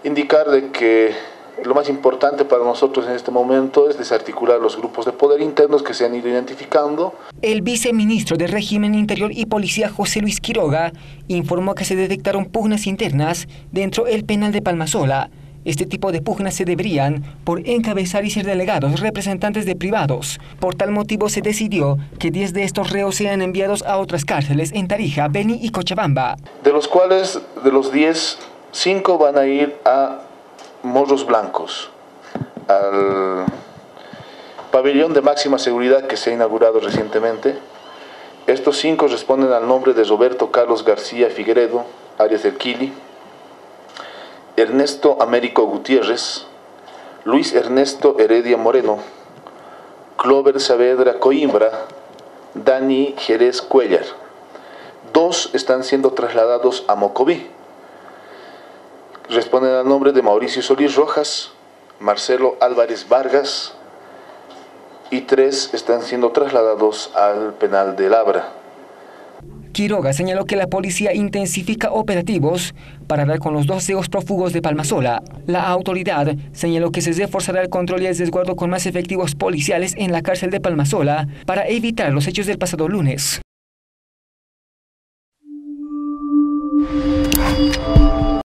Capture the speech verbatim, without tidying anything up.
indicar de que lo más importante para nosotros en este momento es desarticular los grupos de poder internos que se han ido identificando. El viceministro de Régimen Interior y Policía, José Luis Quiroga, informó que se detectaron pugnas internas dentro del penal de Palmasola. Este tipo de pugnas se deberían por encabezar y ser delegados representantes de privados. Por tal motivo se decidió que diez de estos reos sean enviados a otras cárceles en Tarija, Beni y Cochabamba. De los cuales, de los diez, cinco van a ir a Morros Blancos, al pabellón de máxima seguridad que se ha inaugurado recientemente. Estos cinco responden al nombre de Roberto Carlos García Figueredo, alias del Kili, Ernesto Américo Gutiérrez, Luis Ernesto Heredia Moreno, Clover Saavedra Coimbra, Dani Jerez Cuellar. Dos están siendo trasladados a Mocoví. Responden al nombre de Mauricio Solís Rojas, Marcelo Álvarez Vargas, y tres están siendo trasladados al penal de Labra. Quiroga señaló que la policía intensifica operativos para dar con los dos reos prófugos de Palmasola. La autoridad señaló que se reforzará el control y el resguardo con más efectivos policiales en la cárcel de Palmasola para evitar los hechos del pasado lunes.